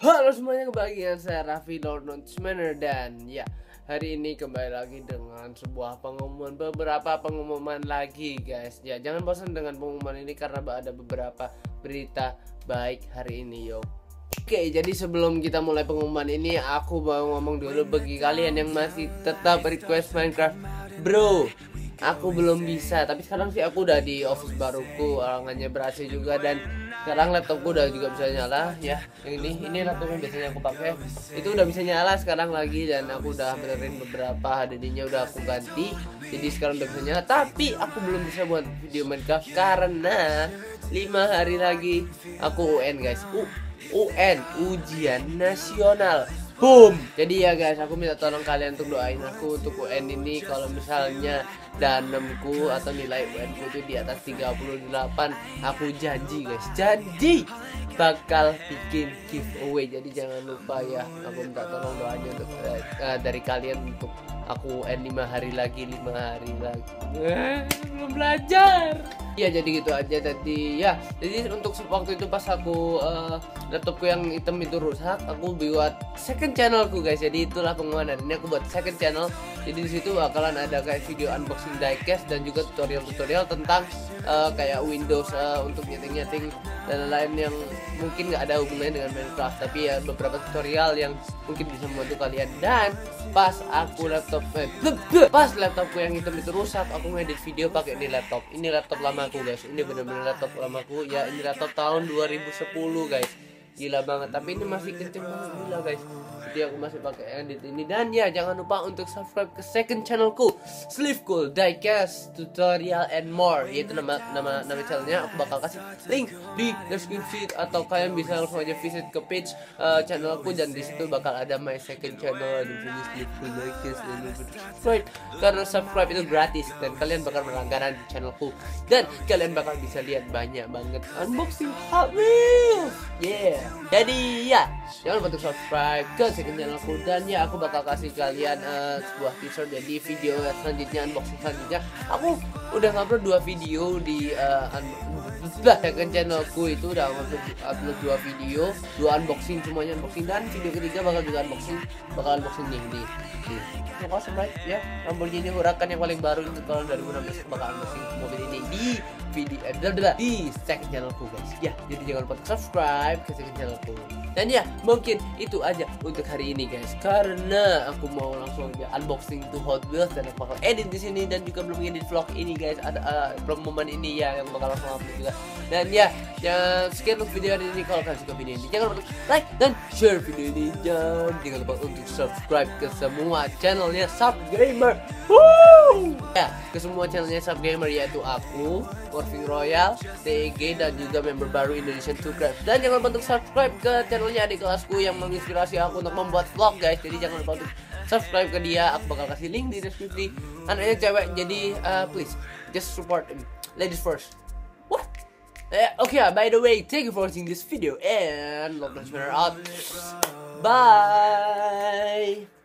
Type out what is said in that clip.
Halo semuanya, kembali dengan saya Raffi Lordonsmanner. Dan ya, hari ini kembali lagi dengan sebuah beberapa pengumuman lagi guys. Ya, jangan bosan dengan pengumuman ini karena ada beberapa berita baik hari ini yo. Oke, jadi sebelum kita mulai pengumuman ini, aku mau ngomong dulu bagi kalian yang masih tetap request Minecraft. Bro, aku belum bisa, tapi sekarang sih aku udah di office baruku, arangannya berhasil juga, dan sekarang laptopku udah juga bisa nyala ya. Yang ini laptop yang biasanya aku pakai itu udah bisa nyala sekarang lagi, dan aku udah benerin beberapa HDD-nya udah aku ganti, jadi sekarang udah bisa nyala. Tapi aku belum bisa buat video Minecraft karena 5 hari lagi aku UN guys. UN, ujian nasional. Boom. Jadi ya guys, aku minta tolong kalian untuk doain aku untuk UN ini. Kalau misalnya danemku atau nilai UN ku itu di atas 38, aku janji guys, janji bakal bikin giveaway. Jadi jangan lupa ya, aku minta tolong doanya untuk dari kalian untuk aku UN 5 hari lagi. Belum belajar. Ya jadi gitu aja tadi ya. Jadi untuk waktu itu pas aku laptopku yang hitam itu rusak, aku buat second channelku guys. Jadi itulah pengumuman hari ini, aku buat second channel. Jadi di situ bakalan ada kayak video unboxing diecast dan juga tutorial tentang kayak Windows untuk nyeting dan lain yang mungkin nggak ada hubungannya dengan Minecraft, tapi ya beberapa tutorial yang mungkin bisa membantu kalian. Dan pas laptopku yang hitam itu rusak, aku ngedit video pakai ini laptop. Ini laptop lamaku guys. Ini bener-bener laptop lamaku ya. Ini laptop tahun 2010 guys. Gila banget, tapi ini masih kenceng banget, gila guys. Jadi aku masih pakai edit ini. Dan ya jangan lupa untuk subscribe ke second channelku, Sleeveful Diecast Tutorial and More. Yaitu nama channelnya. Aku bakal kasih link di deskripsi, atau kalian bisa langsung aja visit ke page channelku, dan di situ bakal ada my second channel di sini, Sleeveful Diecast. Dan subscribe karena subscribe itu gratis dan kalian bakal berlangganan di channelku, dan kalian bakal bisa lihat banyak banget unboxing Hot Wheels. Yeah. Jadi ya jangan lupa untuk subscribe ke second channelku, dan ya aku bakal kasih kalian sebuah teaser. Jadi video selanjutnya, unboxing selanjutnya, aku udah ngupload 2 video di second channelku. Itu udah upload 2 video, 2 unboxing, semuanya unboxing, dan video ketiga bakal juga unboxing, nih. Yang awesome right ya, Lamborghini Huracan yang paling baru itu tahun 2016. Bakal unboxing mobil ini di video di second channelku guys ya. Jadi jangan lupa subscribe ke second channelku. Dan ya mungkin itu aja untuk hari ini guys, karena aku mau langsung aja unboxing to Hot Wheels, dan aku bakal edit di sini, dan juga belum edit vlog ini guys. Ada momen ini ya yang bakal langsung upload juga. Dan ya sekian untuk video hari ini. Kalau kalian suka video ini, jangan lupa like dan share video ini, dan jangan lupa untuk subscribe ke semua channelnya Subgamer. Ya, ke semua channelnya Subgamer, yaitu aku, Morphing Royal, TEG, dan juga member baru Indonesian 2Craft. Dan jangan lupa untuk subscribe ke channelnya adik kelasku yang menginspirasi aku untuk membuat vlog guys. Jadi jangan lupa untuk subscribe ke dia. Aku bakal kasih link di deskripsi. Anaknya cewek, jadi please just support him. Ladies first. What? Okay, by the way, thank you for watching this video, and Lordonsmanner out. Bye.